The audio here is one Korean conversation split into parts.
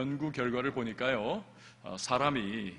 연구 결과를 보니까요, 사람이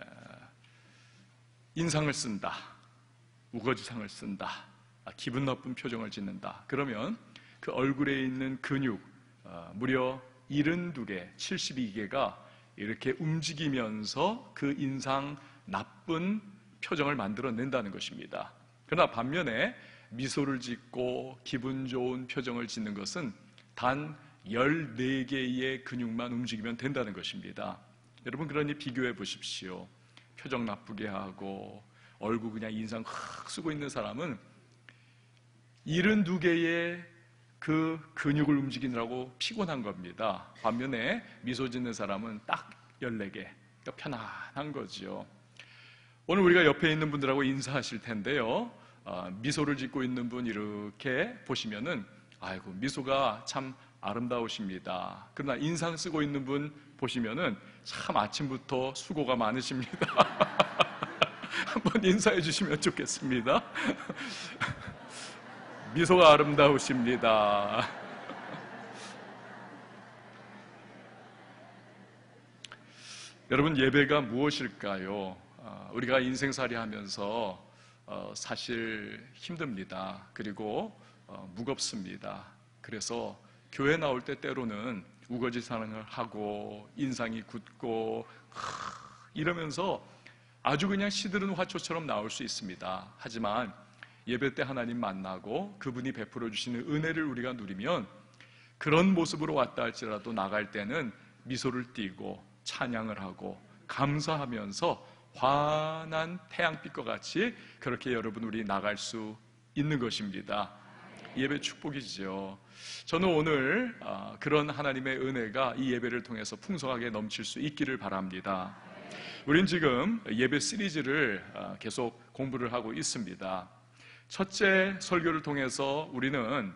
인상을 쓴다, 우거지상을 쓴다, 기분 나쁜 표정을 짓는다, 그러면 그 얼굴에 있는 근육 무려 72개, 72개가 이렇게 움직이면서 그 인상 나쁜 표정을 만들어낸다는 것입니다. 그러나 반면에 미소를 짓고 기분 좋은 표정을 짓는 것은 단 14개의 근육만 움직이면 된다는 것입니다. 여러분, 그러니 비교해 보십시오. 표정 나쁘게 하고 얼굴 그냥 인상 확 쓰고 있는 사람은 72개의 그 근육을 움직이느라고 피곤한 겁니다. 반면에 미소 짓는 사람은 딱 14개, 그러니까 편안한 거죠. 오늘 우리가 옆에 있는 분들하고 인사하실 텐데요, 미소를 짓고 있는 분 이렇게 보시면은 아이고, 미소가 참 아름다우십니다. 그러나 인상 쓰고 있는 분 보시면은 참 아침부터 수고가 많으십니다. 한번 인사해 주시면 좋겠습니다. 미소가 아름다우십니다. 여러분, 예배가 무엇일까요? 우리가 인생살이 하면서 사실 힘듭니다. 그리고 무겁습니다. 그래서 교회 나올 때 때로는 우거지상을 하고 인상이 굳고 이러면서 아주 그냥 시들은 화초처럼 나올 수 있습니다. 하지만 예배 때 하나님 만나고 그분이 베풀어 주시는 은혜를 우리가 누리면 그런 모습으로 왔다 할지라도 나갈 때는 미소를 띠고 찬양을 하고 감사하면서 환한 태양빛과 같이 그렇게 여러분 우리 나갈 수 있는 것입니다. 예배 축복이죠. 저는 오늘 그런 하나님의 은혜가 이 예배를 통해서 풍성하게 넘칠 수 있기를 바랍니다. 우린 지금 예배 시리즈를 계속 공부를 하고 있습니다. 첫째 설교를 통해서 우리는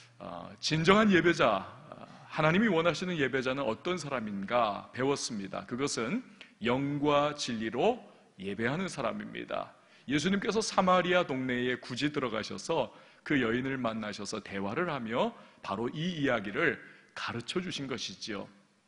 진정한 예배자, 하나님이 원하시는 예배자는 어떤 사람인가 배웠습니다. 그것은 영과 진리로 예배하는 사람입니다. 예수님께서 사마리아 동네에 굳이 들어가셔서 그 여인을 만나셔서 대화를 하며 바로 이 이야기를 가르쳐 주신 것이지요.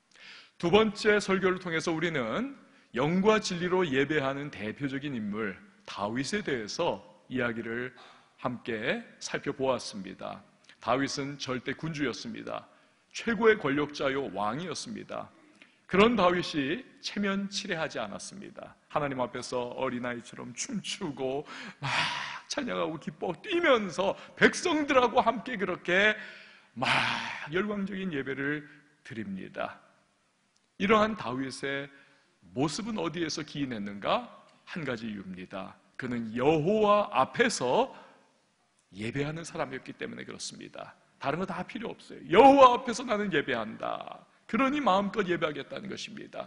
두 번째 설교를 통해서 우리는 영과 진리로 예배하는 대표적인 인물 다윗에 대해서 이야기를 함께 살펴보았습니다. 다윗은 절대 군주였습니다. 최고의 권력자요 왕이었습니다. 그런 다윗이 체면치레하지 않았습니다. 하나님 앞에서 어린아이처럼 춤추고 막 찬양하고 기뻐 뛰면서 백성들하고 함께 그렇게 막 열광적인 예배를 드립니다. 이러한 다윗의 모습은 어디에서 기인했는가? 한 가지 이유입니다. 그는 여호와 앞에서 예배하는 사람이었기 때문에 그렇습니다. 다른 거 다 필요 없어요. 여호와 앞에서 나는 예배한다. 그러니 마음껏 예배하겠다는 것입니다.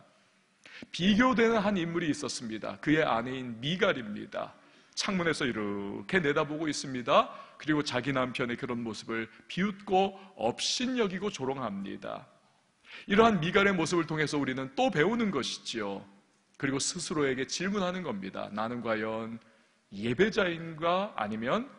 비교되는 한 인물이 있었습니다. 그의 아내인 미갈입니다. 창문에서 이렇게 내다보고 있습니다. 그리고 자기 남편의 그런 모습을 비웃고 업신여기고 조롱합니다. 이러한 미갈의 모습을 통해서 우리는 또 배우는 것이지요. 그리고 스스로에게 질문하는 겁니다. 나는 과연 예배자인가 아니면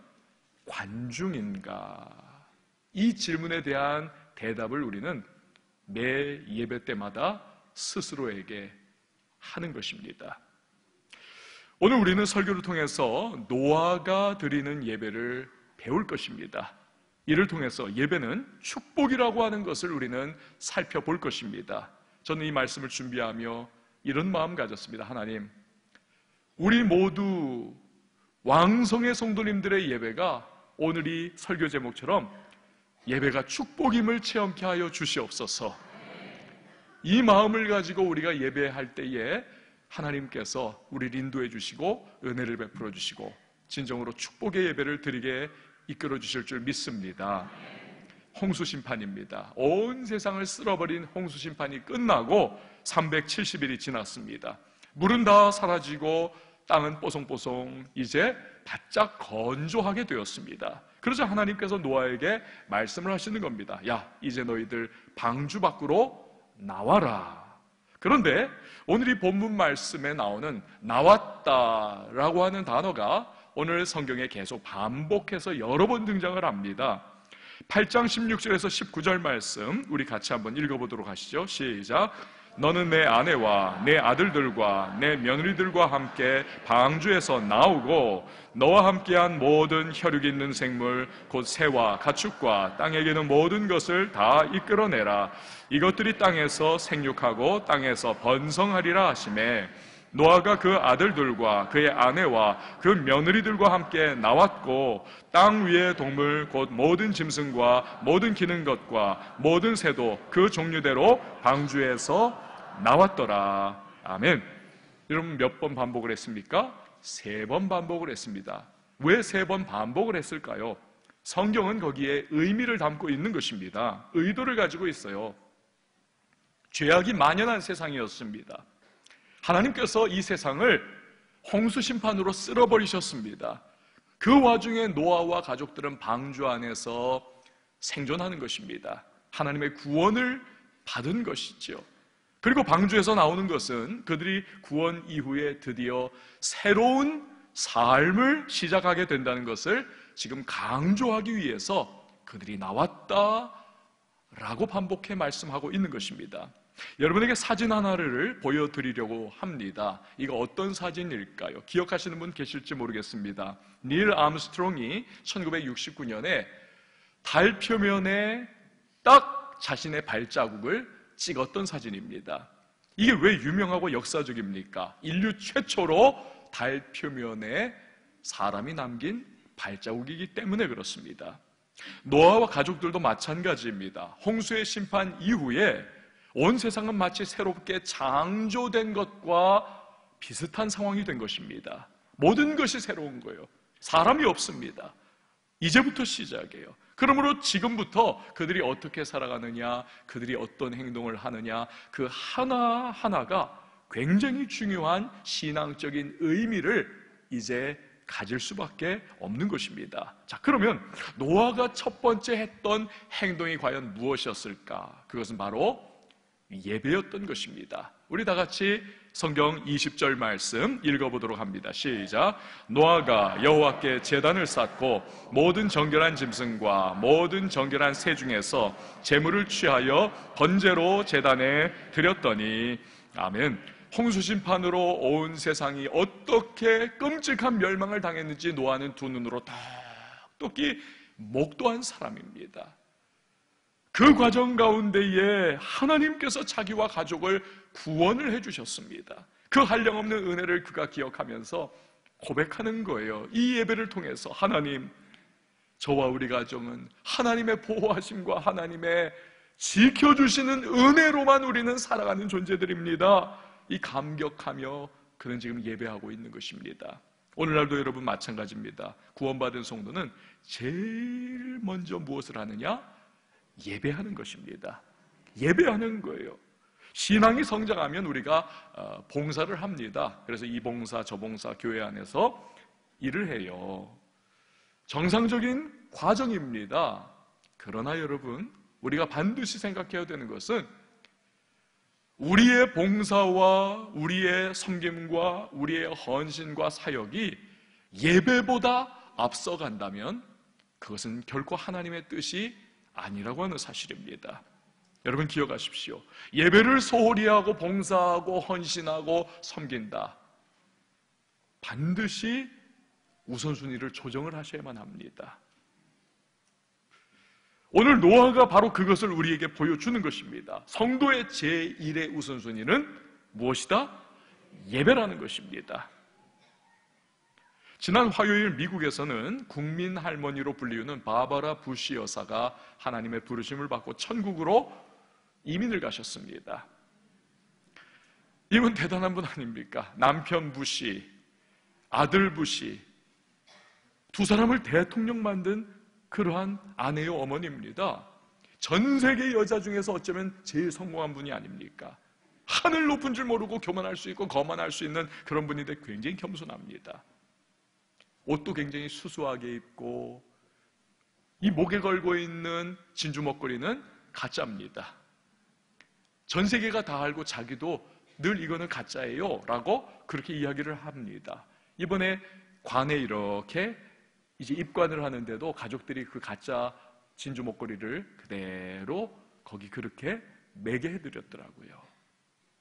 관중인가? 이 질문에 대한 대답을 우리는 매 예배 때마다 스스로에게 하는 것입니다. 오늘 우리는 설교를 통해서 노아가 드리는 예배를 배울 것입니다. 이를 통해서 예배는 축복이라고 하는 것을 우리는 살펴볼 것입니다. 저는 이 말씀을 준비하며 이런 마음 가졌습니다. 하나님, 우리 모두 왕성의 성도님들의 예배가 오늘 이 설교 제목처럼 예배가 축복임을 체험케 하여 주시옵소서. 이 마음을 가지고 우리가 예배할 때에 하나님께서 우리를 인도해 주시고 은혜를 베풀어 주시고 진정으로 축복의 예배를 드리게 이끌어 주실 줄 믿습니다. 홍수 심판입니다. 온 세상을 쓸어버린 홍수 심판이 끝나고 370일이 지났습니다. 물은 다 사라지고 땅은 뽀송뽀송 이제 바짝 건조하게 되었습니다. 그러자 하나님께서 노아에게 말씀을 하시는 겁니다. 야, 이제 너희들 방주 밖으로 나와라. 그런데 오늘 이 본문 말씀에 나오는 나왔다라고 하는 단어가 오늘 성경에 계속 반복해서 여러 번 등장을 합니다. 8장 16절에서 19절 말씀 우리 같이 한번 읽어보도록 하시죠. 시작. 너는 내 아내와 내 아들들과 내 며느리들과 함께 방주에서 나오고 너와 함께한 모든 혈육 있는 생물 곧 새와 가축과 땅에게는 모든 것을 다 이끌어내라. 이것들이 땅에서 생육하고 땅에서 번성하리라 하시매 노아가 그 아들들과 그의 아내와 그 며느리들과 함께 나왔고 땅 위의 동물 곧 모든 짐승과 모든 기는 것과 모든 새도 그 종류대로 방주에서 나왔더라. 아멘. 여러분 몇 번 반복을 했습니까? 3번 반복을 했습니다. 왜 3번 반복을 했을까요? 성경은 거기에 의미를 담고 있는 것입니다. 의도를 가지고 있어요. 죄악이 만연한 세상이었습니다. 하나님께서 이 세상을 홍수 심판으로 쓸어버리셨습니다. 그 와중에 노아와 가족들은 방주 안에서 생존하는 것입니다. 하나님의 구원을 받은 것이죠. 그리고 방주에서 나오는 것은 그들이 구원 이후에 드디어 새로운 삶을 시작하게 된다는 것을 지금 강조하기 위해서 그들이 나왔다라고 반복해 말씀하고 있는 것입니다. 여러분에게 사진 하나를 보여드리려고 합니다. 이거 어떤 사진일까요? 기억하시는 분 계실지 모르겠습니다. 닐 암스트롱이 1969년에 달 표면에 딱 자신의 발자국을 찍었던 사진입니다. 이게 왜 유명하고 역사적입니까? 인류 최초로 달 표면에 사람이 남긴 발자국이기 때문에 그렇습니다. 노아와 가족들도 마찬가지입니다. 홍수의 심판 이후에 온 세상은 마치 새롭게 창조된 것과 비슷한 상황이 된 것입니다. 모든 것이 새로운 거예요. 사람이 없습니다. 이제부터 시작이에요. 그러므로 지금부터 그들이 어떻게 살아가느냐, 그들이 어떤 행동을 하느냐, 그 하나하나가 굉장히 중요한 신앙적인 의미를 이제 가질 수밖에 없는 것입니다. 자, 그러면 노아가 첫 번째 했던 행동이 과연 무엇이었을까? 그것은 바로 예배였던 것입니다. 우리 다 같이 성경 20절 말씀 읽어보도록 합니다. 시작. 노아가 여호와께 제단을 쌓고 모든 정결한 짐승과 모든 정결한 새 중에서 제물을 취하여 번제로 제단에 드렸더니 아멘. 홍수 심판으로 온 세상이 어떻게 끔찍한 멸망을 당했는지 노아는 두 눈으로 똑똑히 목도한 사람입니다. 그 과정 가운데에 하나님께서 자기와 가족을 구원을 해주셨습니다. 그 한량없는 은혜를 그가 기억하면서 고백하는 거예요. 이 예배를 통해서 하나님, 저와 우리 가정은 하나님의 보호하심과 하나님의 지켜주시는 은혜로만 우리는 살아가는 존재들입니다. 이 감격하며 그는 지금 예배하고 있는 것입니다. 오늘날도 여러분 마찬가지입니다. 구원받은 성도는 제일 먼저 무엇을 하느냐? 예배하는 것입니다. 예배하는 거예요. 신앙이 성장하면 우리가 봉사를 합니다. 그래서 이 봉사 저 봉사 교회 안에서 일을 해요. 정상적인 과정입니다. 그러나 여러분, 우리가 반드시 생각해야 되는 것은 우리의 봉사와 우리의 섬김과 우리의 헌신과 사역이 예배보다 앞서간다면 그것은 결코 하나님의 뜻이 아니라고 하는 사실입니다. 여러분 기억하십시오. 예배를 소홀히 하고 봉사하고 헌신하고 섬긴다. 반드시 우선순위를 조정을 하셔야만 합니다. 오늘 노아가 바로 그것을 우리에게 보여주는 것입니다. 성도의 제1의 우선순위는 무엇이다? 예배라는 것입니다. 지난 화요일 미국에서는 국민 할머니로 불리우는 바바라 부시 여사가 하나님의 부르심을 받고 천국으로 이민을 가셨습니다. 이분 대단한 분 아닙니까? 남편 부시, 아들 부시, 두 사람을 대통령 만든 그러한 아내의 어머니입니다. 전 세계 여자 중에서 어쩌면 제일 성공한 분이 아닙니까? 하늘 높은 줄 모르고 교만할 수 있고 거만할 수 있는 그런 분인데 굉장히 겸손합니다. 옷도 굉장히 수수하게 입고 이 목에 걸고 있는 진주 목걸이는 가짜입니다. 전 세계가 다 알고 자기도 늘 이거는 가짜예요 라고 그렇게 이야기를 합니다. 이번에 관에 이렇게 이제 입관을 하는데도 가족들이 그 가짜 진주 목걸이를 그대로 거기 그렇게 매게 해드렸더라고요.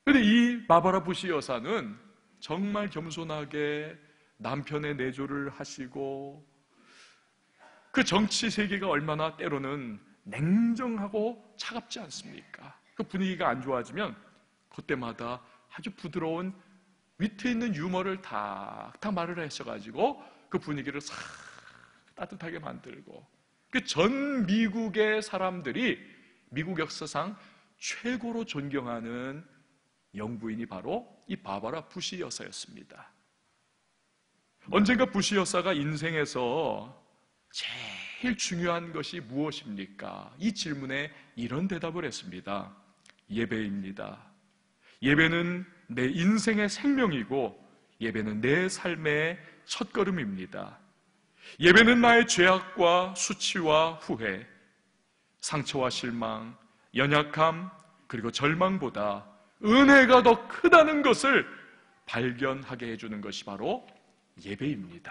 그런데 이 바바라 부시 여사는 정말 겸손하게 남편의 내조를 하시고, 그 정치 세계가 얼마나 때로는 냉정하고 차갑지 않습니까? 그 분위기가 안 좋아지면 그때마다 아주 부드러운 위트 있는 유머를 탁탁 말을 하셔가지고 그 분위기를 싹 따뜻하게 만들고, 그 전 미국의 사람들이 미국 역사상 최고로 존경하는 영부인이 바로 이 바바라 부시 여사였습니다. 언젠가 부시 여사가 인생에서 제일 중요한 것이 무엇입니까? 이 질문에 이런 대답을 했습니다. 예배입니다. 예배는 내 인생의 생명이고 예배는 내 삶의 첫걸음입니다. 예배는 나의 죄악과 수치와 후회, 상처와 실망, 연약함, 그리고 절망보다 은혜가 더 크다는 것을 발견하게 해주는 것이 바로 예배입니다.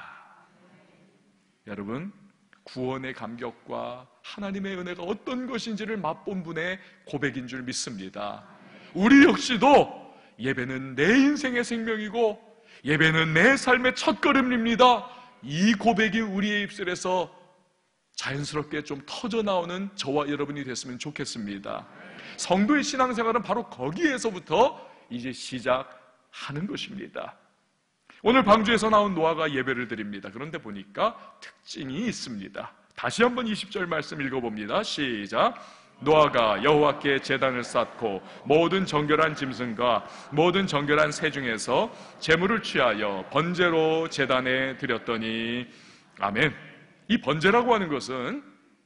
여러분, 구원의 감격과 하나님의 은혜가 어떤 것인지를 맛본 분의 고백인 줄 믿습니다. 우리 역시도 예배는 내 인생의 생명이고 예배는 내 삶의 첫걸음입니다. 이 고백이 우리의 입술에서 자연스럽게 좀 터져나오는 저와 여러분이 됐으면 좋겠습니다. 성도의 신앙생활은 바로 거기에서부터 이제 시작하는 것입니다. 오늘 방주에서 나온 노아가 예배를 드립니다. 그런데 보니까 특징이 있습니다. 다시 한번 20절 말씀 읽어봅니다. 시작. 노아가 여호와께 제단을 쌓고 모든 정결한 짐승과 모든 정결한 새 중에서 제물을 취하여 번제로 제단에 드렸더니, 아멘. 이 번제라고 하는 것은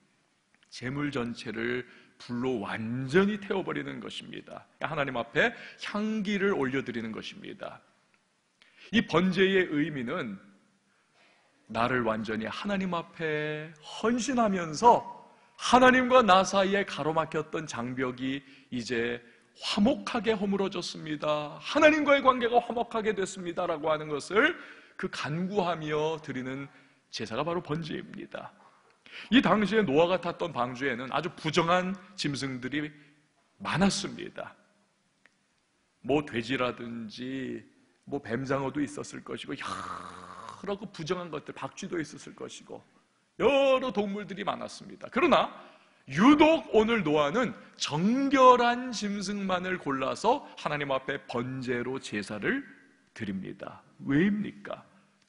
제물 전체를 불로 완전히 태워버리는 것입니다. 하나님 앞에 향기를 올려드리는 것입니다. 이 번제의 의미는 나를 완전히 하나님 앞에 헌신하면서 하나님과 나 사이에 가로막혔던 장벽이 이제 화목하게 허물어졌습니다. 하나님과의 관계가 화목하게 됐습니다라고 하는 것을 그 간구하며 드리는 제사가 바로 번제입니다. 이 당시에 노아가 탔던 방주에는 아주 부정한 짐승들이 많았습니다. 뭐 돼지라든지 뭐 뱀장어도 있었을 것이고 여러 그 부정한 것들, 박쥐도 있었을 것이고 여러 동물들이 많았습니다. 그러나 유독 오늘 노아는 정결한 짐승만을 골라서 하나님 앞에 번제로 제사를 드립니다. 왜입니까?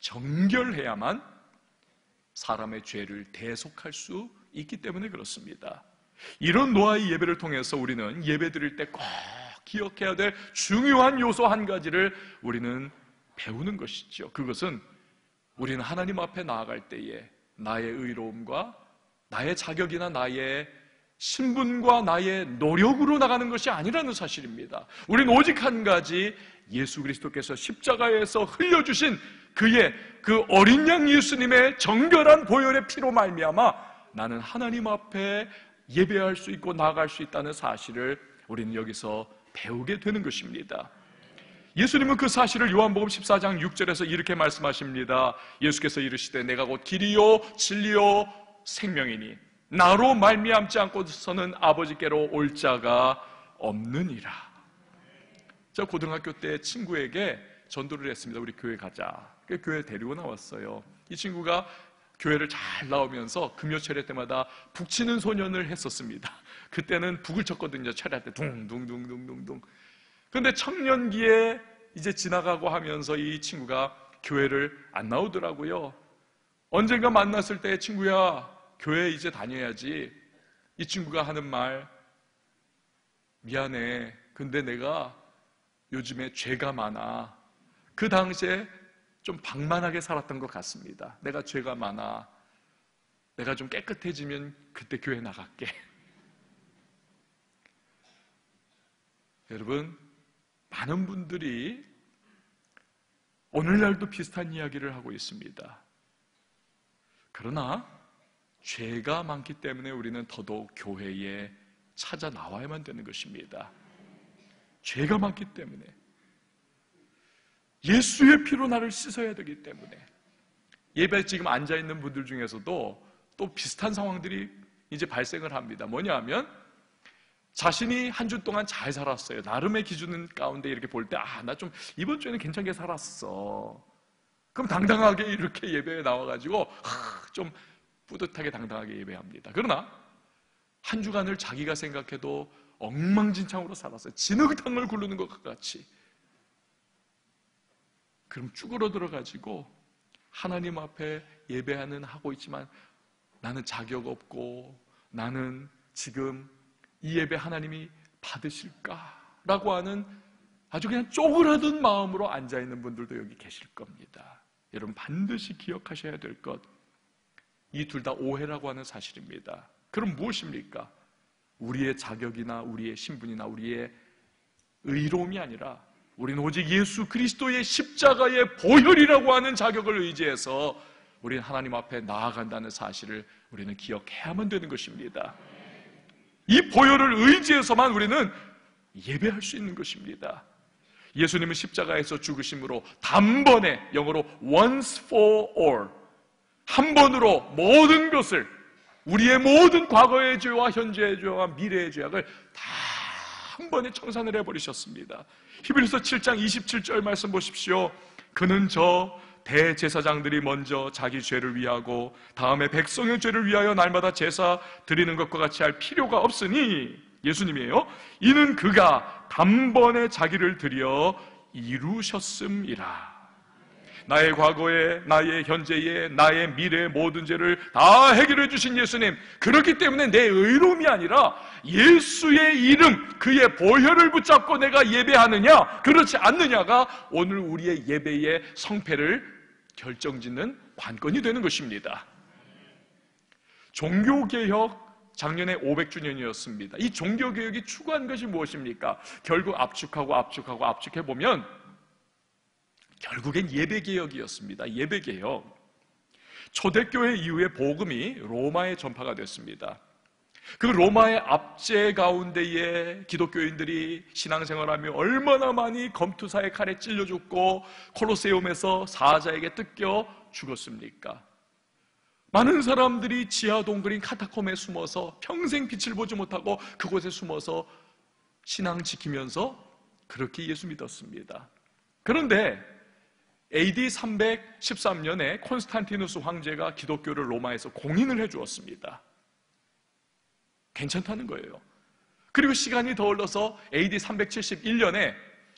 정결해야만 사람의 죄를 대속할 수 있기 때문에 그렇습니다. 이런 노아의 예배를 통해서 우리는 예배 드릴 때 꼭 기억해야 될 중요한 요소 한 가지를 우리는 배우는 것이죠. 그것은 우리는 하나님 앞에 나아갈 때에 나의 의로움과 나의 자격이나 나의 신분과 나의 노력으로 나가는 것이 아니라는 사실입니다. 우리는 오직 한 가지, 예수 그리스도께서 십자가에서 흘려주신 그의 그 어린 양 예수님의 정결한 보혈의 피로 말미암아 나는 하나님 앞에 예배할 수 있고 나아갈 수 있다는 사실을 우리는 여기서 배우게 되는 것입니다. 예수님은 그 사실을 요한복음 14장 6절에서 이렇게 말씀하십니다. 예수께서 이르시되 내가 곧 길이요 진리요 생명이니 나로 말미암지 않고서는 아버지께로 올 자가 없느니라. 저 고등학교 때 친구에게 전도를 했습니다. 우리 교회 가자. 그 교회 데리고 나왔어요. 이 친구가 교회를 잘 나오면서 금요 철회 때마다 북치는 소년을 했었습니다. 그때는 북을 쳤거든요. 철회할 때 둥둥둥둥둥둥. 그런데 청년기에 이제 지나가고 하면서 이 친구가 교회를 안 나오더라고요. 언젠가 만났을 때 친구야 교회 이제 다녀야지. 이 친구가 하는 말, 미안해. 근데 내가 요즘에 죄가 많아. 그 당시에 좀 방만하게 살았던 것 같습니다. 내가 죄가 많아. 내가 좀 깨끗해지면 그때 교회 나갈게. 여러분, 많은 분들이 오늘날도 비슷한 이야기를 하고 있습니다. 그러나 죄가 많기 때문에 우리는 더더욱 교회에 찾아 나와야만 되는 것입니다. 죄가 많기 때문에 예수의 피로 나를 씻어야 되기 때문에 예배에 지금 앉아있는 분들 중에서도 또 비슷한 상황들이 이제 발생을 합니다. 뭐냐 하면 자신이 한 주 동안 잘 살았어요. 나름의 기준 가운데 이렇게 볼 때, 나 좀 이번 주에는 괜찮게 살았어. 그럼 당당하게 이렇게 예배에 나와가지고 좀 뿌듯하게 당당하게 예배합니다. 그러나 한 주간을 자기가 생각해도 엉망진창으로 살았어요. 진흙탕을 굴르는 것 같이. 그럼 쭈그러들어가지고 하나님 앞에 예배하는 하고 있지만 나는 자격 없고 나는 지금 이 예배 하나님이 받으실까라고 하는 아주 그냥 쪼그라든 마음으로 앉아있는 분들도 여기 계실 겁니다. 여러분 반드시 기억하셔야 될 것, 이 둘 다 오해라고 하는 사실입니다. 그럼 무엇입니까? 우리의 자격이나 우리의 신분이나 우리의 의로움이 아니라 우리는 오직 예수 그리스도의 십자가의 보혈이라고 하는 자격을 의지해서 우리는 하나님 앞에 나아간다는 사실을 우리는 기억해야만 되는 것입니다. 이 보혈을 의지해서만 우리는 예배할 수 있는 것입니다. 예수님은 십자가에서 죽으심으로 단번에, 영어로 once for all, 한 번으로 모든 것을, 우리의 모든 과거의 죄와 현재의 죄와 미래의 죄악을 다 한 번에 청산을 해버리셨습니다. 히브리서 7장 27절 말씀 보십시오. 그는 저 대제사장들이 먼저 자기 죄를 위하고 다음에 백성의 죄를 위하여 날마다 제사 드리는 것과 같이 할 필요가 없으니, 예수님이에요. 이는 그가 단번에 자기를 드려 이루셨음이라. 나의 과거에, 나의 현재에, 나의 미래의 모든 죄를 다 해결해 주신 예수님, 그렇기 때문에 내 의로움이 아니라 예수의 이름, 그의 보혈을 붙잡고 내가 예배하느냐 그렇지 않느냐가 오늘 우리의 예배의 성패를 결정짓는 관건이 되는 것입니다. 종교개혁 작년에 500주년이었습니다. 이 종교개혁이 추구한 것이 무엇입니까? 결국 압축해보면 결국엔 예배개혁이었습니다. 예배개혁. 초대교회 이후에 복음이 로마에 전파가 됐습니다. 그 로마의 압제 가운데에 기독교인들이 신앙생활하며 얼마나 많이 검투사의 칼에 찔려 죽고 콜로세움에서 사자에게 뜯겨 죽었습니까? 많은 사람들이 지하 동굴인 카타콤에 숨어서 평생 빛을 보지 못하고 그곳에 숨어서 신앙 지키면서 그렇게 예수 믿었습니다. 그런데 AD 313년에 콘스탄티누스 황제가 기독교를 로마에서 공인을 해주었습니다. 괜찮다는 거예요. 그리고 시간이 더 흘러서 AD 371년에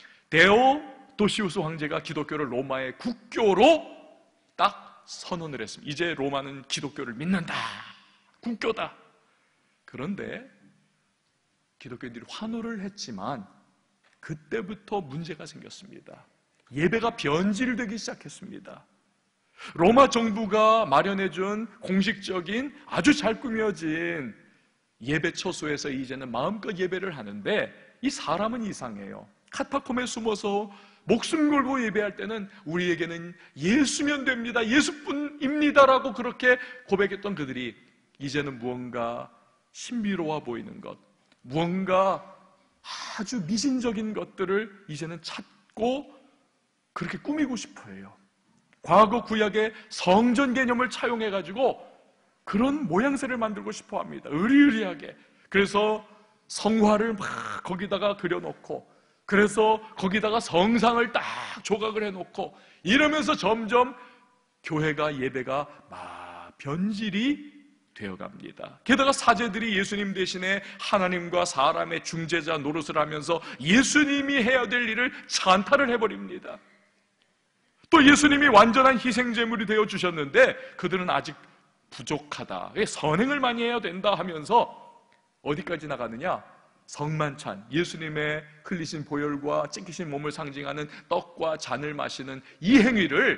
데오도시우스 황제가 기독교를 로마의 국교로 딱 선언을 했습니다. 이제 로마는 기독교를 믿는다. 국교다. 그런데 기독교인들이 환호를 했지만 그때부터 문제가 생겼습니다. 예배가 변질되기 시작했습니다. 로마 정부가 마련해준 공식적인 아주 잘 꾸며진 예배 처소에서 이제는 마음껏 예배를 하는데 이 사람은 이상해요. 카타콤에 숨어서 목숨 걸고 예배할 때는 우리에게는 예수면 됩니다, 예수뿐입니다라고 그렇게 고백했던 그들이 이제는 무언가 신비로워 보이는 것, 무언가 아주 미신적인 것들을 이제는 찾고 그렇게 꾸미고 싶어 해요. 과거 구약의 성전 개념을 차용해가지고 그런 모양새를 만들고 싶어 합니다. 의리의리하게. 그래서 성화를 막 거기다가 그려놓고, 그래서 거기다가 성상을 딱 조각을 해놓고, 이러면서 점점 교회가, 예배가 변질이 되어갑니다. 게다가 사제들이 예수님 대신에 하나님과 사람의 중재자 노릇을 하면서 예수님이 해야 될 일을 찬탈을 해버립니다. 또 예수님이 완전한 희생제물이 되어주셨는데 그들은 아직 부족하다, 선행을 많이 해야 된다 하면서 어디까지 나가느냐? 성만찬, 예수님의 흘리신 보혈과 찢기신 몸을 상징하는 떡과 잔을 마시는 이 행위를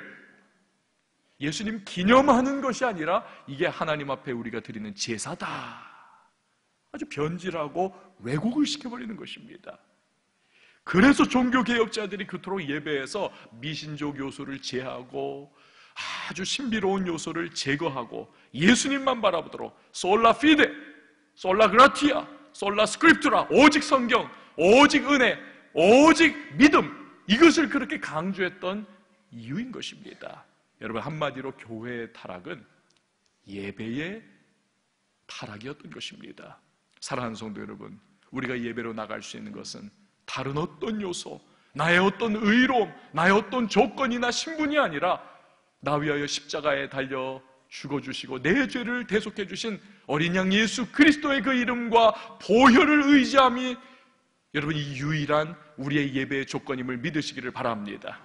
예수님 기념하는 것이 아니라 이게 하나님 앞에 우리가 드리는 제사다, 아주 변질하고 왜곡을 시켜버리는 것입니다. 그래서 종교개혁자들이 그토록 예배에서 미신족 요소를 제하고 아주 신비로운 요소를 제거하고 예수님만 바라보도록 솔라 피데, 솔라 그라티아, 솔라 스크립투라, 오직 성경, 오직 은혜, 오직 믿음, 이것을 그렇게 강조했던 이유인 것입니다. 여러분, 한마디로 교회의 타락은 예배의 타락이었던 것입니다. 사랑하는 성도 여러분, 우리가 예배로 나갈 수 있는 것은 다른 어떤 요소, 나의 어떤 의로움, 나의 어떤 조건이나 신분이 아니라 나 위하여 십자가에 달려 죽어주시고 내 죄를 대속해 주신 어린 양 예수 그리스도의 그 이름과 보혈을 의지함이 여러분 이 유일한 우리의 예배의 조건임을 믿으시기를 바랍니다.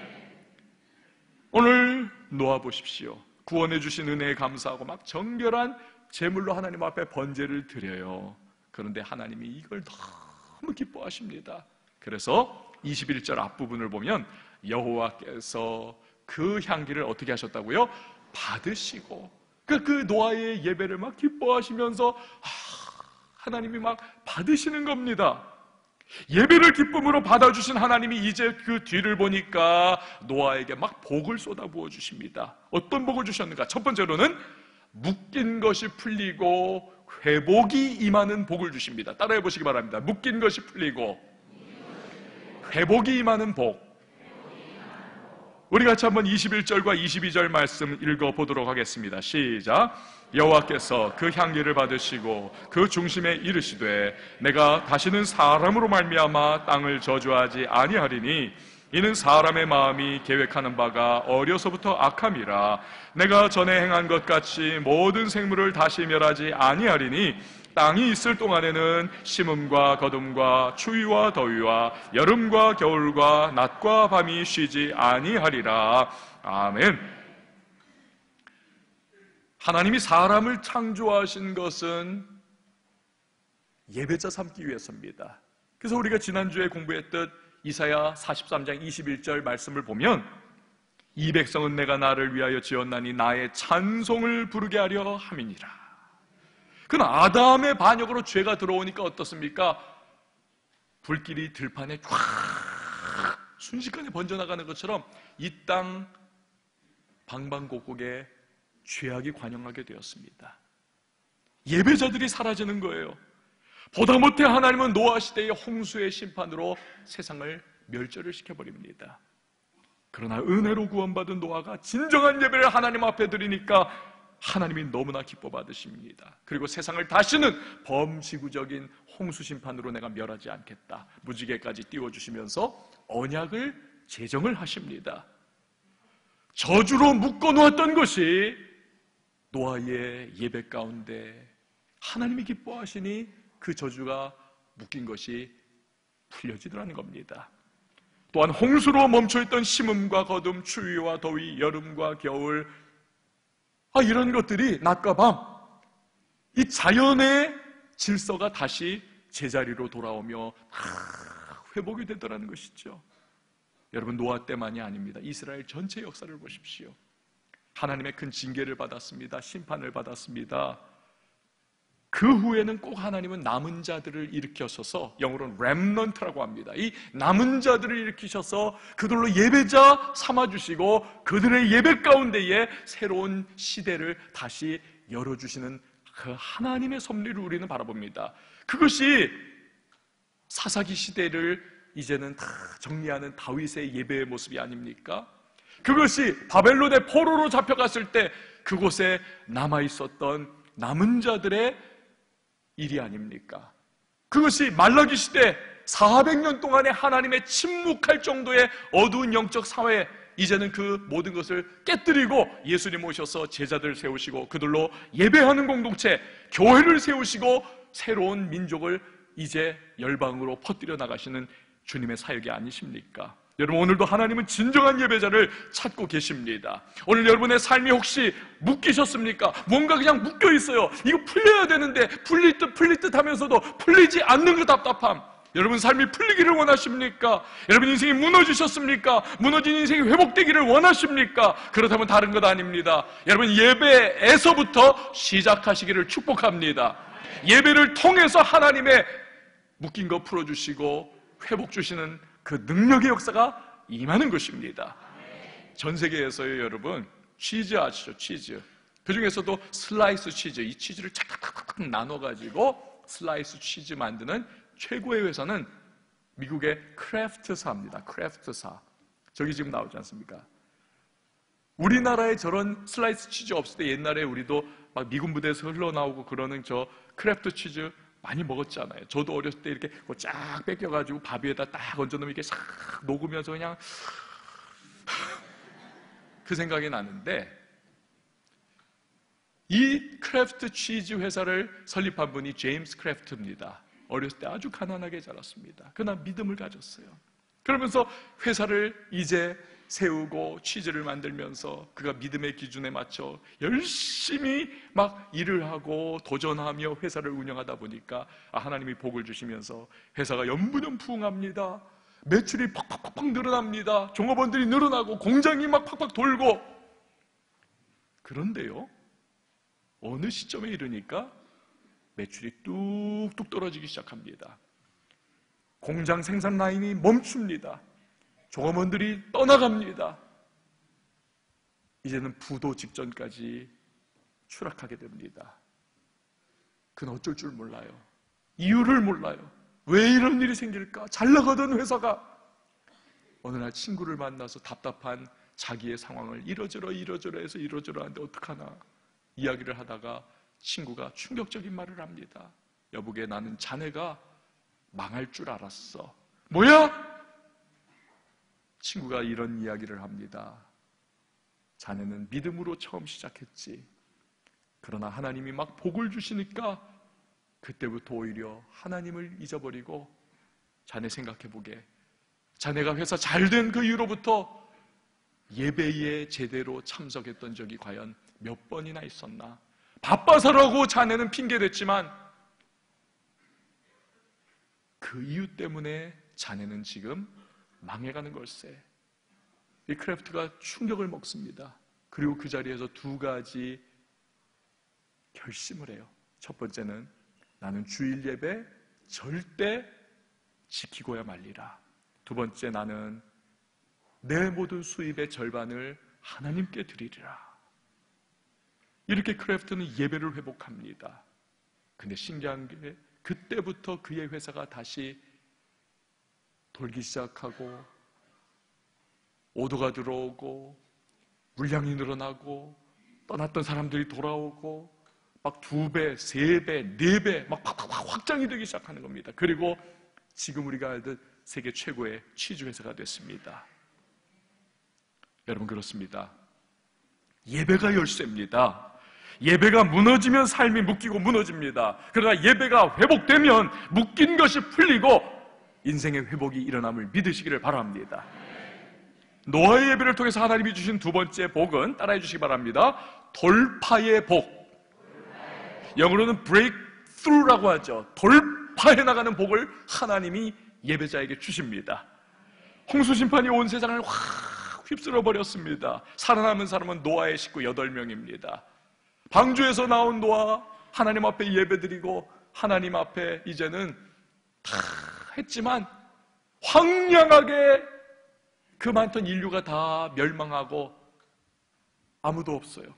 오늘 놓아보십시오. 구원해 주신 은혜에 감사하고 막 정결한 제물로 하나님 앞에 번제를 드려요. 그런데 하나님이 이걸 너무 기뻐하십니다. 그래서 21절 앞부분을 보면 여호와께서 그 향기를 어떻게 하셨다고요? 받으시고 그 노아의 예배를 막 기뻐하시면서 하나님이 막 받으시는 겁니다. 예배를 기쁨으로 받아주신 하나님이 이제 그 뒤를 보니까 노아에게 막 복을 쏟아부어 주십니다. 어떤 복을 주셨는가? 첫 번째로는 묶인 것이 풀리고 회복이 임하는 복을 주십니다. 따라해 보시기 바랍니다. 묶인 것이 풀리고 회복이 임하는 복. 우리 같이 한번 21절과 22절 말씀 읽어보도록 하겠습니다. 시작. 여호와께서 그 향기를 받으시고 그 중심에 이르시되 내가 다시는 사람으로 말미암아 땅을 저주하지 아니하리니 이는 사람의 마음이 계획하는 바가 어려서부터 악함이라. 내가 전에 행한 것 같이 모든 생물을 다시 멸하지 아니하리니 땅이 있을 동안에는 심음과 거둠과 추위와 더위와 여름과 겨울과 낮과 밤이 쉬지 아니하리라. 아멘. 하나님이 사람을 창조하신 것은 예배자 삼기 위해서입니다. 그래서 우리가 지난주에 공부했던 이사야 43장 21절 말씀을 보면 이 백성은 내가 나를 위하여 지었나니 나의 찬송을 부르게 하려 함이니라. 그러나 아담의 반역으로 죄가 들어오니까 어떻습니까? 불길이 들판에 쫙 순식간에 번져나가는 것처럼 이 땅 방방곡곡에 죄악이 관영하게 되었습니다. 예배자들이 사라지는 거예요. 보다 못해 하나님은 노아 시대의 홍수의 심판으로 세상을 멸절을 시켜버립니다. 그러나 은혜로 구원받은 노아가 진정한 예배를 하나님 앞에 드리니까 하나님이 너무나 기뻐 받으십니다. 그리고 세상을 다시는 범지구적인 홍수 심판으로 내가 멸하지 않겠다, 무지개까지 띄워주시면서 언약을 제정을 하십니다. 저주로 묶어놓았던 것이 노아의 예배 가운데 하나님이 기뻐하시니 그 저주가 묶인 것이 풀려지더라는 겁니다. 또한 홍수로 멈춰있던 심음과 거둠, 추위와 더위, 여름과 겨울, 이런 것들이 낮과 밤, 이 자연의 질서가 다시 제자리로 돌아오며 회복이 되더라는 것이죠. 여러분, 노아 때만이 아닙니다. 이스라엘 전체 역사를 보십시오. 하나님의 큰 징계를 받았습니다. 심판을 받았습니다. 그 후에는 꼭 하나님은 남은 자들을 일으켜서서, 영어로는 렘넌트라고 합니다. 이 남은 자들을 일으키셔서 그들로 예배자 삼아주시고 그들의 예배 가운데에 새로운 시대를 다시 열어주시는 그 하나님의 섭리를 우리는 바라봅니다. 그것이 사사기 시대를 이제는 다 정리하는 다윗의 예배의 모습이 아닙니까? 그것이 바벨론의 포로로 잡혀갔을 때 그곳에 남아있었던 남은 자들의 일이 아닙니까? 그것이 말라기 시대 400년 동안에 하나님의 침묵할 정도의 어두운 영적 사회, 이제는 그 모든 것을 깨뜨리고 예수님 오셔서 제자들 세우시고 그들로 예배하는 공동체, 교회를 세우시고 새로운 민족을 이제 열방으로 퍼뜨려 나가시는 주님의 사역이 아니십니까? 여러분, 오늘도 하나님은 진정한 예배자를 찾고 계십니다. 오늘 여러분의 삶이 혹시 묶이셨습니까? 뭔가 그냥 묶여 있어요. 이거 풀려야 되는데 풀릴 듯 하면서도 풀리지 않는 그 답답함. 여러분 삶이 풀리기를 원하십니까? 여러분 인생이 무너지셨습니까? 무너진 인생이 회복되기를 원하십니까? 그렇다면 다른 것 아닙니다. 여러분 예배에서부터 시작하시기를 축복합니다. 예배를 통해서 하나님의 묶인 거 풀어주시고 회복 주시는 그 능력의 역사가 임하는 것입니다. 전 세계에서요, 여러분 치즈 아시죠? 치즈. 그 중에서도 슬라이스 치즈, 이 치즈를 착착착 나눠가지고 슬라이스 치즈 만드는 최고의 회사는 미국의 크래프트사입니다. 크래프트사. 저기 지금 나오지 않습니까? 우리나라에 저런 슬라이스 치즈 없을 때 옛날에 우리도 막 미군 부대에서 흘러나오고 그러는 저 크래프트 치즈 많이 먹었잖아요. 저도 어렸을 때 이렇게 쫙 뺏겨가지고 밥 위에다 딱 얹어놓으면 이렇게 싹 녹으면서 그냥 그 생각이 나는데, 이 크래프트 치즈 회사를 설립한 분이 제임스 크래프트입니다. 어렸을 때 아주 가난하게 자랐습니다. 그러나 믿음을 가졌어요. 그러면서 회사를 이제 세우고 치즈를 만들면서 그가 믿음의 기준에 맞춰 열심히 막 일을 하고 도전하며 회사를 운영하다 보니까 하나님이 복을 주시면서 회사가 연부년부흥합니다. 매출이 팍팍팍 늘어납니다. 종업원들이 늘어나고 공장이 막 팍팍 돌고. 그런데요, 어느 시점에 이르니까 매출이 뚝뚝 떨어지기 시작합니다. 공장 생산 라인이 멈춥니다. 종업원들이 떠나갑니다. 이제는 부도 직전까지 추락하게 됩니다. 그는 어쩔 줄 몰라요. 이유를 몰라요. 왜 이런 일이 생길까? 잘 나가던 회사가. 어느 날 친구를 만나서 답답한 자기의 상황을 이러저러 해서 이러저러 하는데 어떡하나 이야기를 하다가 친구가 충격적인 말을 합니다. 여보게, 나는 자네가 망할 줄 알았어. 뭐야? 친구가 이런 이야기를 합니다. 자네는 믿음으로 처음 시작했지. 그러나 하나님이 막 복을 주시니까 그때부터 오히려 하나님을 잊어버리고, 자네 생각해보게, 자네가 회사 잘 된 그 이후로부터 예배에 제대로 참석했던 적이 과연 몇 번이나 있었나? 바빠서라고 자네는 핑계댔지만 그 이유 때문에 자네는 지금 망해가는 걸세. 이 크래프트가 충격을 먹습니다. 그리고 그 자리에서 두 가지 결심을 해요. 첫 번째는 나는 주일 예배 절대 지키고야 말리라. 두 번째, 나는 내 모든 수입의 절반을 하나님께 드리리라. 이렇게 크래프트는 예배를 회복합니다. 근데 신기한 게 그때부터 그의 회사가 다시 돌기 시작하고 오더가 들어오고 물량이 늘어나고 떠났던 사람들이 돌아오고 막 2배, 3배, 4배 막 확장이 되기 시작하는 겁니다. 그리고 지금 우리가 알듯 세계 최고의 치즈 회사가 됐습니다. 여러분, 그렇습니다. 예배가 열쇠입니다. 예배가 무너지면 삶이 묶이고 무너집니다. 그러나 예배가 회복되면 묶인 것이 풀리고 인생의 회복이 일어남을 믿으시기를 바랍니다. 노아의 예배를 통해서 하나님이 주신 두 번째 복은, 따라해 주시기 바랍니다. 돌파의 복. 영어로는 breakthrough라고 하죠. 돌파해 나가는 복을 하나님이 예배자에게 주십니다. 홍수심판이 온 세상을 확 휩쓸어 버렸습니다. 살아남은 사람은 노아의 식구 8명입니다. 방주에서 나온 노아, 하나님 앞에 예배드리고 하나님 앞에 이제는 다 했지만 황량하게 그 많던 인류가 다 멸망하고 아무도 없어요.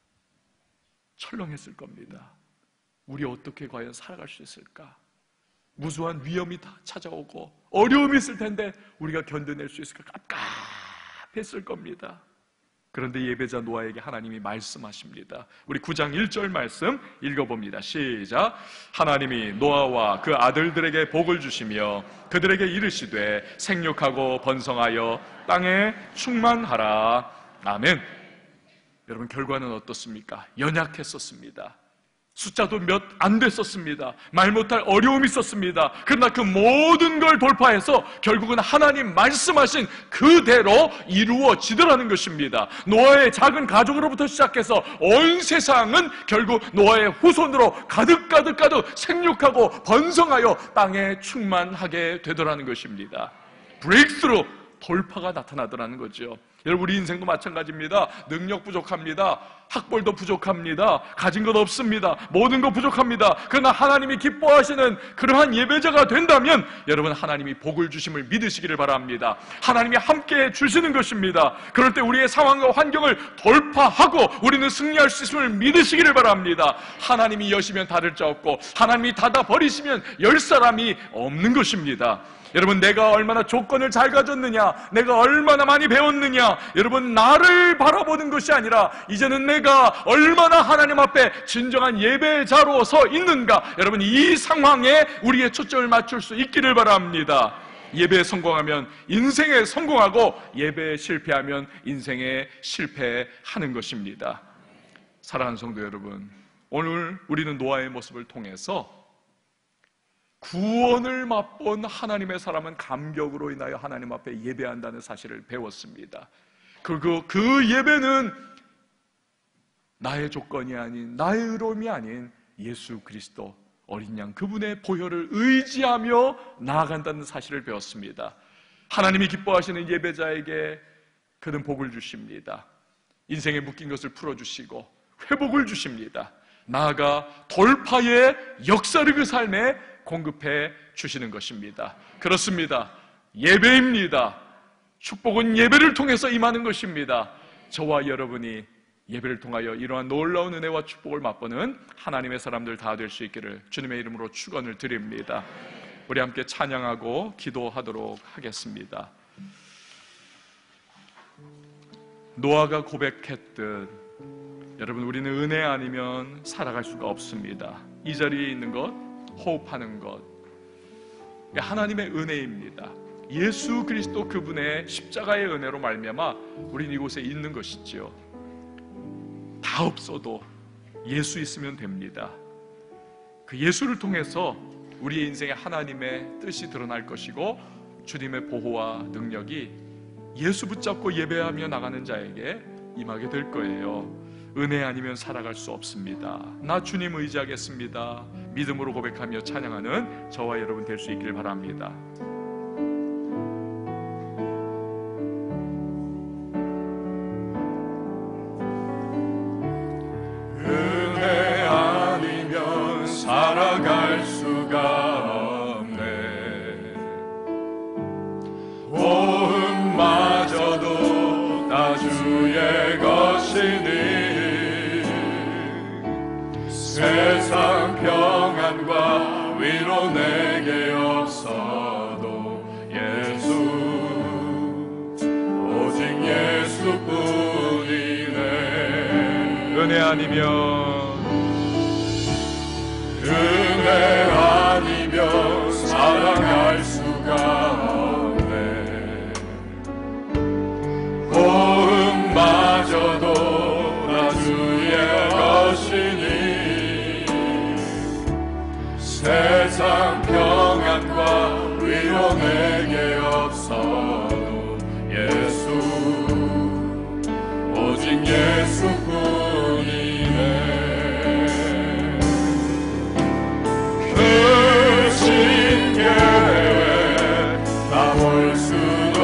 철렁했을 겁니다. 우리 어떻게 과연 살아갈 수 있을까? 무수한 위험이 다 찾아오고 어려움이 있을 텐데 우리가 견뎌낼 수 있을까? 깝깝했을 겁니다. 그런데 예배자 노아에게 하나님이 말씀하십니다. 우리 9장 1절 말씀 읽어봅니다. 시작. 하나님이 노아와 그 아들들에게 복을 주시며 그들에게 이르시되 생육하고 번성하여 땅에 충만하라. 아멘. 여러분, 결과는 어떻습니까? 연약했었습니다. 숫자도 몇 안 됐었습니다. 말 못할 어려움이 있었습니다. 그러나 그 모든 걸 돌파해서 결국은 하나님 말씀하신 그대로 이루어지더라는 것입니다. 노아의 작은 가족으로부터 시작해서 온 세상은 결국 노아의 후손으로 가득 생육하고 번성하여 땅에 충만하게 되더라는 것입니다. 브레이크스루, 돌파가 나타나더라는 거죠. 여러분, 우리 인생도 마찬가지입니다. 능력 부족합니다. 학벌도 부족합니다. 가진 것 없습니다. 모든 것 부족합니다. 그러나 하나님이 기뻐하시는 그러한 예배자가 된다면 여러분, 하나님이 복을 주심을 믿으시기를 바랍니다. 하나님이 함께 주시는 것입니다. 그럴 때 우리의 상황과 환경을 돌파하고 우리는 승리할 수 있음을 믿으시기를 바랍니다. 하나님이 여시면 닫을 자 없고 하나님이 닫아 버리시면 열 사람이 없는 것입니다. 여러분, 내가 얼마나 조건을 잘 가졌느냐, 내가 얼마나 많이 배웠느냐, 여러분, 나를 바라보는 것이 아니라 이제는 내가 얼마나 하나님 앞에 진정한 예배자로 서 있는가, 여러분, 이 상황에 우리의 초점을 맞출 수 있기를 바랍니다. 예배에 성공하면 인생에 성공하고, 예배에 실패하면 인생에 실패하는 것입니다. 사랑하는 성도 여러분, 오늘 우리는 노아의 모습을 통해서 구원을 맛본 하나님의 사람은 감격으로 인하여 하나님 앞에 예배한다는 사실을 배웠습니다. 그리고 그 예배는 나의 조건이 아닌, 나의 의로움이 아닌 예수 그리스도 어린 양, 그분의 보혈을 의지하며 나아간다는 사실을 배웠습니다. 하나님이 기뻐하시는 예배자에게 그는 복을 주십니다. 인생에 묶인 것을 풀어주시고 회복을 주십니다. 나아가 돌파의 역사를 그 삶에 공급해 주시는 것입니다. 그렇습니다. 예배입니다. 축복은 예배를 통해서 임하는 것입니다. 저와 여러분이 예배를 통하여 이러한 놀라운 은혜와 축복을 맛보는 하나님의 사람들 다 될 수 있기를 주님의 이름으로 축원을 드립니다. 우리 함께 찬양하고 기도하도록 하겠습니다. 노아가 고백했듯 여러분, 우리는 은혜 아니면 살아갈 수가 없습니다. 이 자리에 있는 것, 호흡하는 것, 하나님의 은혜입니다. 예수 그리스도 그분의 십자가의 은혜로 말미암아 우리는 이곳에 있는 것이지요. 다 없어도 예수 있으면 됩니다. 그 예수를 통해서 우리의 인생에 하나님의 뜻이 드러날 것이고, 주님의 보호와 능력이 예수 붙잡고 예배하며 나가는 자에게 임하게 될 거예요. 은혜 아니면 살아갈 수 없습니다. 나 주님 의지하겠습니다. 믿음으로 고백하며 찬양하는 저와 여러분 될 수 있기를 바랍니다. 은혜 아니면 살아갈 수가 없네. 호흡마저도 다 주의 것이니 세상 평안과 위로 내게 없어도 예수, 오직 예수뿐이네. 은혜 아니면 살아갈 수가 없네. 호흡마저도 다 주의 것이니 세상 평안과 위로 내게 없어도 예수, 오직 예수뿐이네. 그 신계획 다 볼 수도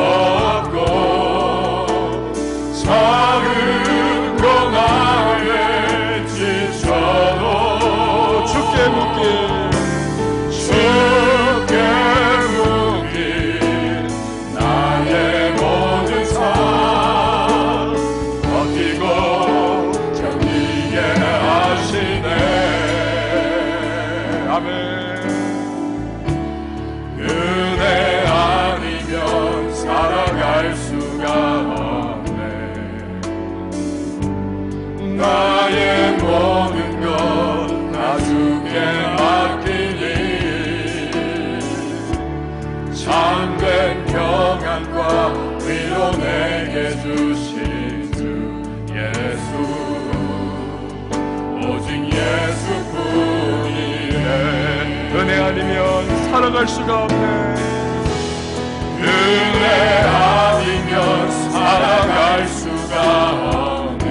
없고 작은 고난에 지쳐도 주께 묻기 나의 모든 삶 버티고 견디게 하시네. 아멘. 은혜 아니면 살아갈 수가 없네. 나의 모든 것 다 주께 맡기니 참된 평안과 위로 내게 주신 주 예수, 오직 예수뿐이네. 은혜 아니면 살아갈 수가 없네. 은혜 아니면 살아갈 수가 없네.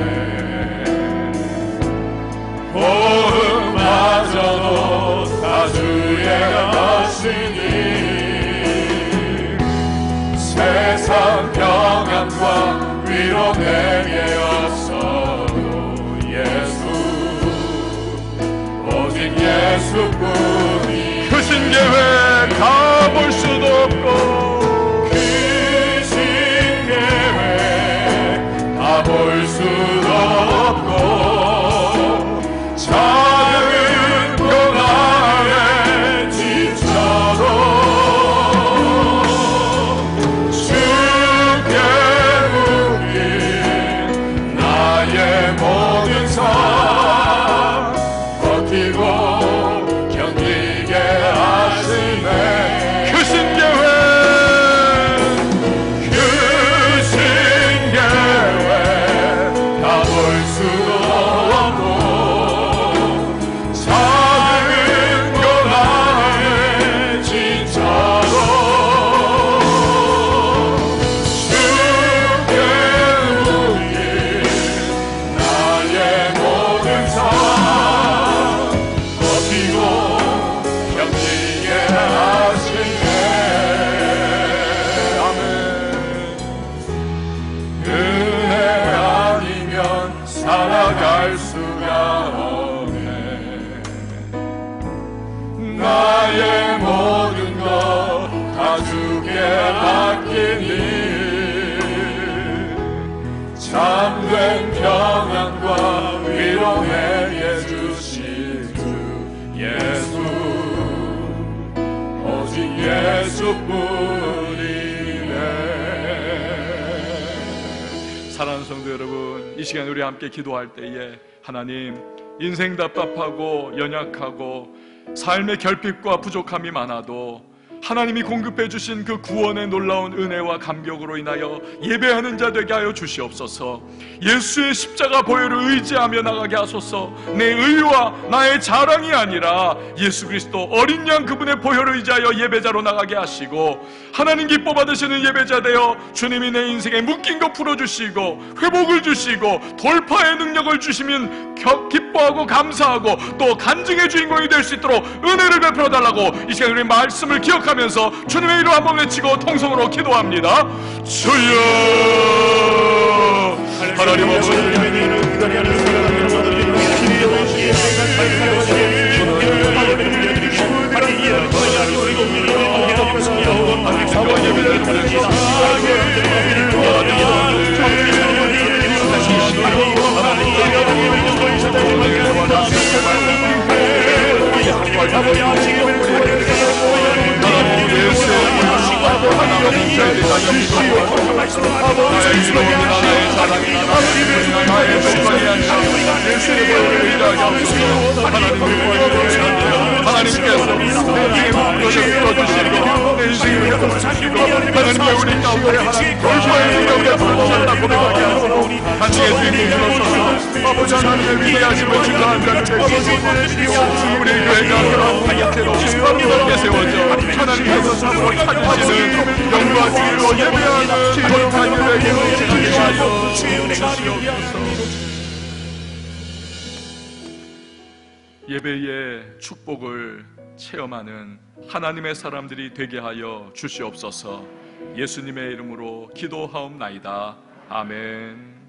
호흡마저도 다 주의 것이니 세상 평안과 위로 내게 없어도 예수, 오직 예수뿐이. 그 신계획 다 볼 수도 없고 그 신계획 다 볼 수도 없고 작은 고난에 지쳐도 살아갈 수가 없네. 나의 모든 것 다 주께 맡기니 참된 평안과 위로 내게 주신 주 예수, 오직 예수뿐이네. 사랑하는 성도 여러분, 이 시간 우리 함께 기도할 때에 하나님, 인생 답답하고 연약하고 삶의 결핍과 부족함이 많아도 하나님이 공급해 주신 그 구원의 놀라운 은혜와 감격으로 인하여 예배하는 자 되게 하여 주시옵소서. 예수의 십자가 보혈을 의지하며 나가게 하소서. 내 의와 나의 자랑이 아니라 예수 그리스도 어린 양 그분의 보혈을 의지하여 예배자로 나가게 하시고, 하나님 기뻐 받으시는 예배자 되어 주님이 내 인생에 묶인 거 풀어주시고 회복을 주시고 돌파의 능력을 주시면 기뻐하고 감사하고 또 간증의 주인공이 될 수 있도록 은혜를 베풀어 달라고 이 시간 우리 말씀을 기억하면서 주님의 이름 한번 외치고 통성으로 기도합니다. 주여, 하나님 아버지, 하나님께서 내 인생의 목표를 풀어주시고 내 인생을 회복시키고 하나님의 우리 가운데 돌파의 능력을 부어주셨다 고백하게 하시고 단식의 주인공 주옵소서. 아버지 하나님의 위대하심을 증거하는 자를 되시고 우리 교회가 그런 공동체로 쉽게 세워져 하나님께서 참으로 찾으시는 영과 주의로 예배하는 거룩한 예배의 공동체가 하여 주시옵소서. 예배의 축복을 체험하는 하나님의 사람들이 되게 하여 주시옵소서. 예수님의 이름으로 기도하옵나이다. 아멘.